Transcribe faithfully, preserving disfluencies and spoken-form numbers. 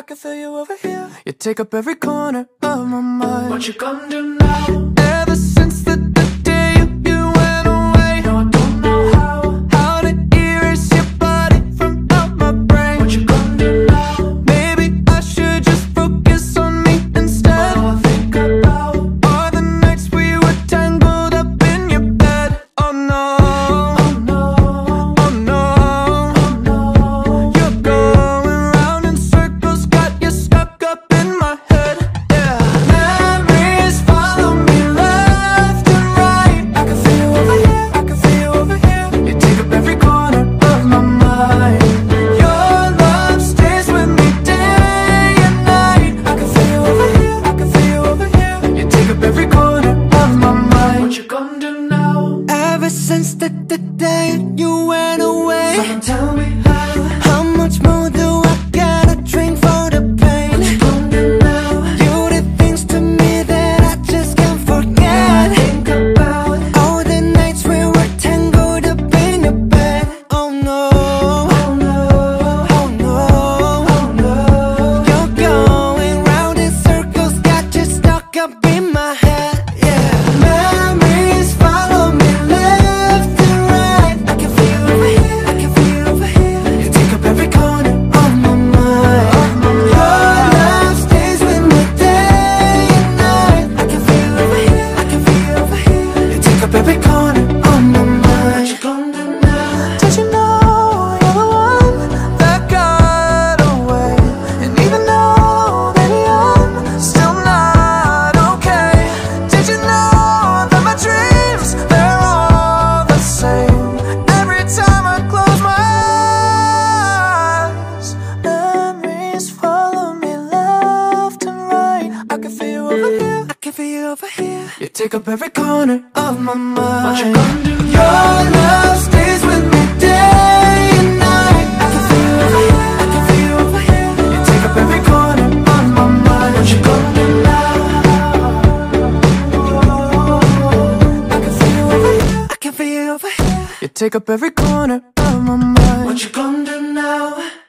can feel you over here. You take up every corner of my mind. What you gonna do now? Ever since the, the day you, you went away, no, I don't know how. How to erase your body from out my brain. What you gonna do now? Maybe I should just focus on me instead. All I think about are the nights we were tangled up in your bed. Oh no, oh no, oh no, oh no. you're going round in circles, got you stuck up in my head. Yeah, memories follow me left and right. I can feel you over here, I can feel you over here. You take up every corner of my mind. Your love stays with me day and night. I can feel you over here, I can feel you over here. You take up every corner of my mind. What you gonna do now? Ever since the, the day you went away, Someone tell me how. how much more do I gotta drink for the pain? What you gonna do now? You did things to me that I just can't All I forget. think about All the nights we were tangled up in your bed. Oh no, oh no, oh no, oh no. you're going round in circles, got you stuck up in my head. Yeah, memories follow me left and right. I can feel you over here, I can feel you over here. You take up every corner of my mind. Your love stays with me day and night. I can feel you over here, I can feel you over here. You take up every corner of my What mind. you gonna do now? Did you know you're the one that got away? And even though, baby, I'm still not okay. Did you know that my dreams, they're all the same? Every time I close my eyes, memories follow me left and right. I can feel you over here, I can feel you over here. You take up every corner of my mind. What you gonna do Your love stays with me day and night. I can feel you over here, I can feel you over here. You take up every corner of my mind. What you gonna do now? I can feel you over here, I can feel you over here. You take up every corner of my mind. What you gonna do now?